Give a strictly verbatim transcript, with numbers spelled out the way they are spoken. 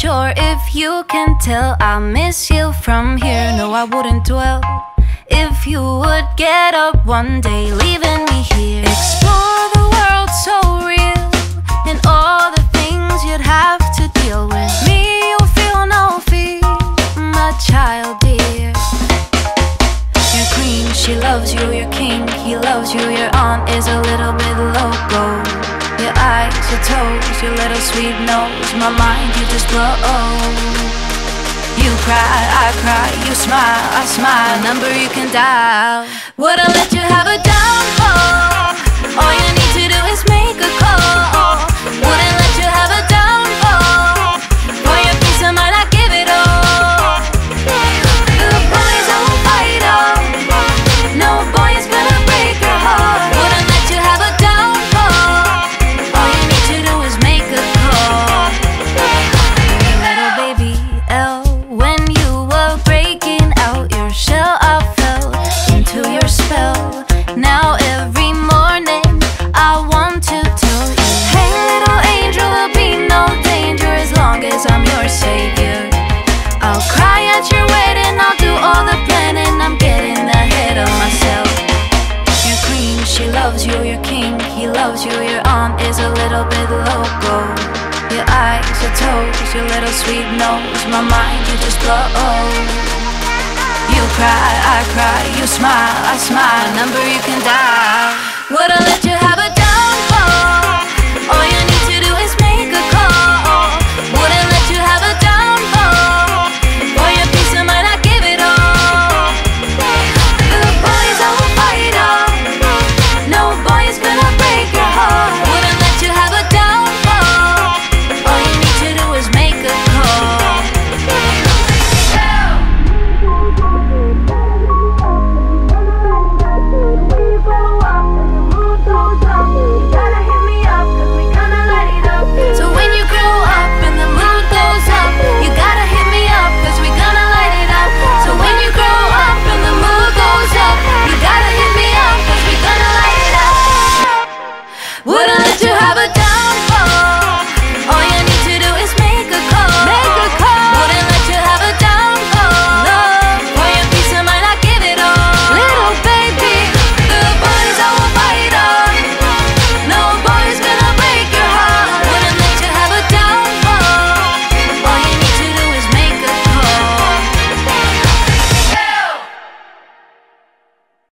sure if you can tell I miss you from here. No, I wouldn't dwell if you would get up one day leaving me here. Explore the world so real and all the things you'd have to deal with. Me, you'll feel no fear, my child dear. Your queen, she loves you. Your king, he loves you. Your aunt is a little bit loco. Your eyes, your toes, your little sweet nose, my mind, you just blow. You cry, I cry, you smile, I smile. A number you can dial. Wouldn't let you have a downfall. All you need to do is make a call. Wouldn't let you have a downfall. For your peace of mind, I give it all. The boys don't fight all. No boy is gonna break your heart. Wouldn't let you have a downfall. All you need to do is make a call. Little baby L, when you were breaking out your shell, I fell into your spell. Now every morning I want to tell you, hey little angel, there'll be no danger as long as I'm your savior. I'll cry at your wedding, I'll do all the planning, I'm getting ahead of myself. Your queen, she loves you. Your king, he loves you. Your aunt is a little bit loco. Your eyes, your toes, your little sweet nose, my mind, you just blow. You cry, I cry, you smile, I smile. A number you can dial. Wouldn't let you have a